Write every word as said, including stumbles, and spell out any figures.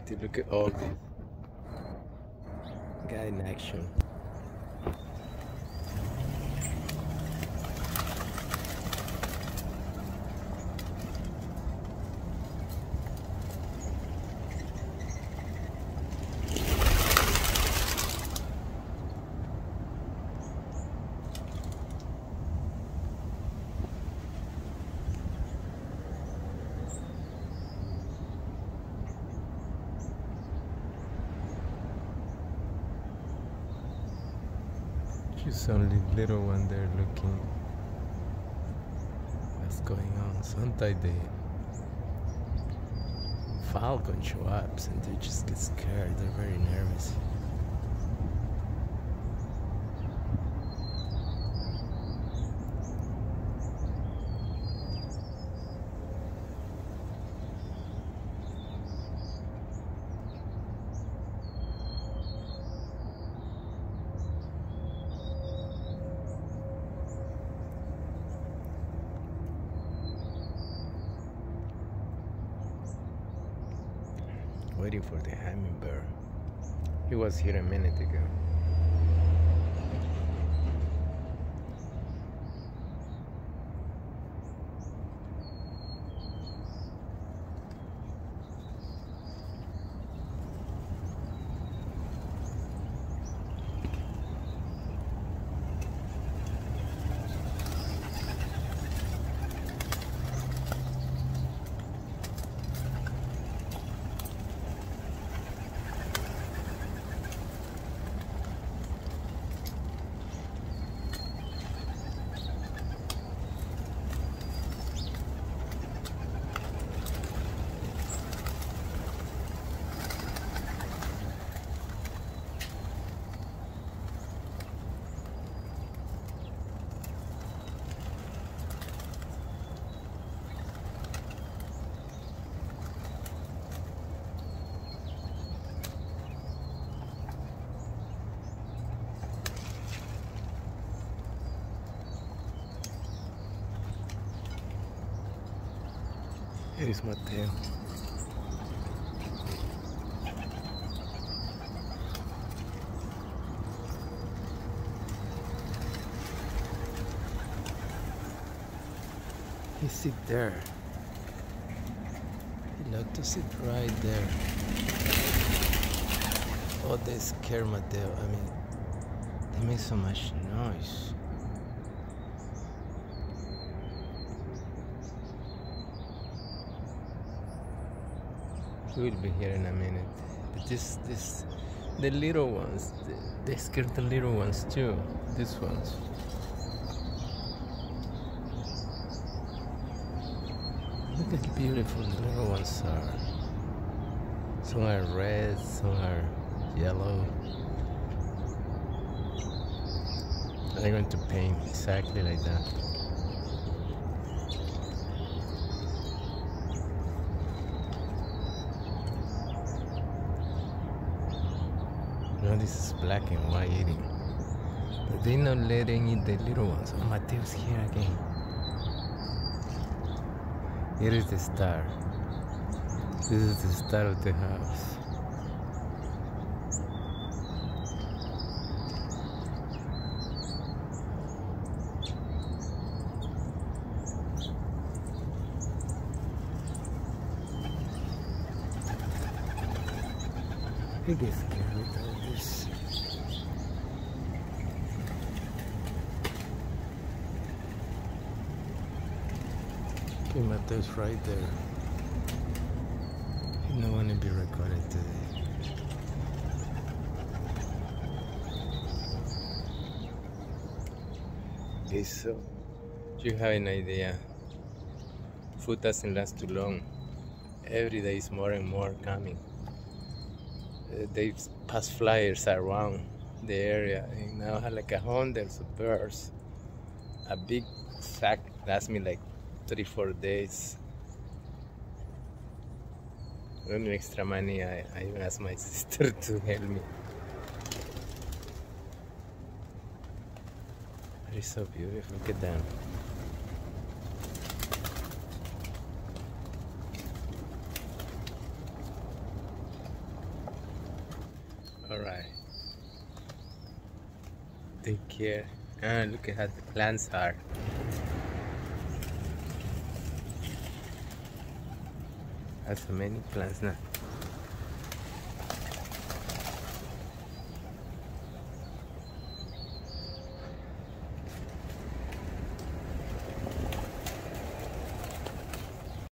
city. Look at all this. Guy in action. She's only little one there looking what's going on. Sometimes the falcon show up and they just get scared. They're very nervous. Waiting for the hummingbird. He was here a minute ago. Here is Mateo. He sit there. He like to sit right there. Oh, they scare Mateo. I mean, they make so much noise. We'll be here in a minute. But this, this, the little ones, they, they scare the little ones too. These ones. Look at how beautiful the little ones are. Some are red, some are yellow. I'm going to paint exactly like that. Now this is black and white eating. But they're not letting eat the little ones. Oh, Mateo's here again. Here is the star. This is the star of the house. He gets scared with all this. Okay, Mateo's right there. He don't want to be recorded today. Okay, so do you have an idea? Food doesn't last too long. Every day is more and more coming. Uh, they pass flyers around the area, and now I have like a hundreds of birds. A big sack lasts me like three, four days. With extra money, I, I even asked my sister to help me. It is so beautiful. Look at them. All right. Take care. Ah, look at how the plants are. Has so many plants now.